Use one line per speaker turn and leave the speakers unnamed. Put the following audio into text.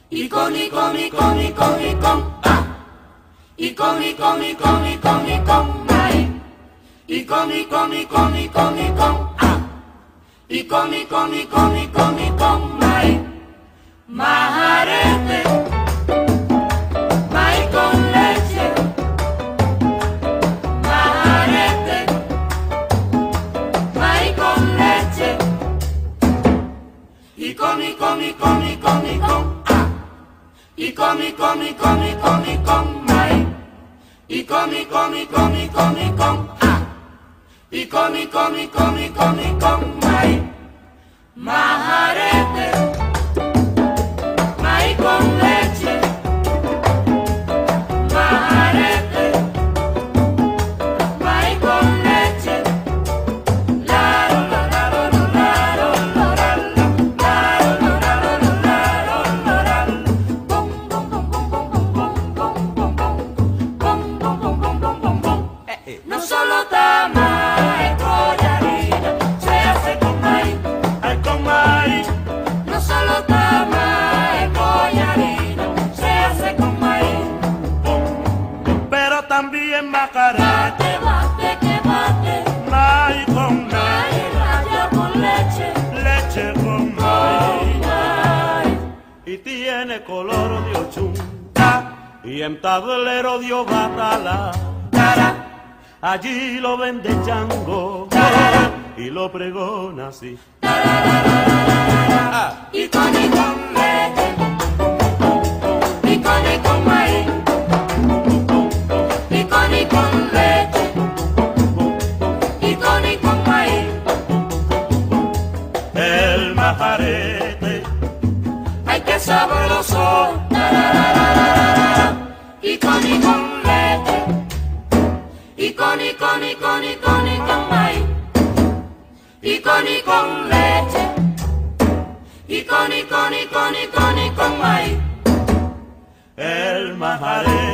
y con, ah, y con, maíz, y con, ah, y con, maíz, majarete, maíz con leche, majarete, maíz con leche, y con, ah, y con, maíz, y con, ah, y con, maíz, majarete, maíz con leche, majarete, maíz con leche, laro, laro, laro, no solo tamae collarina, se hace con maíz,
ay con maíz,
no solo tamae collarina, se hace con maíz,
pero también majarete,
bate, que bate,
maíz con
maíz raya con leche,
leche con
con
maíz,
maíz,
y tiene color de ochunta, y en tablero dio batala,
cara,
allí lo vende Chango, y lo pregona así.
y con leche, y con maíz, y con leche, y con maíz,
El majarete,
ay qué sabroso, y con leche, y con maíz, y con leche, y con maíz.
el majarete.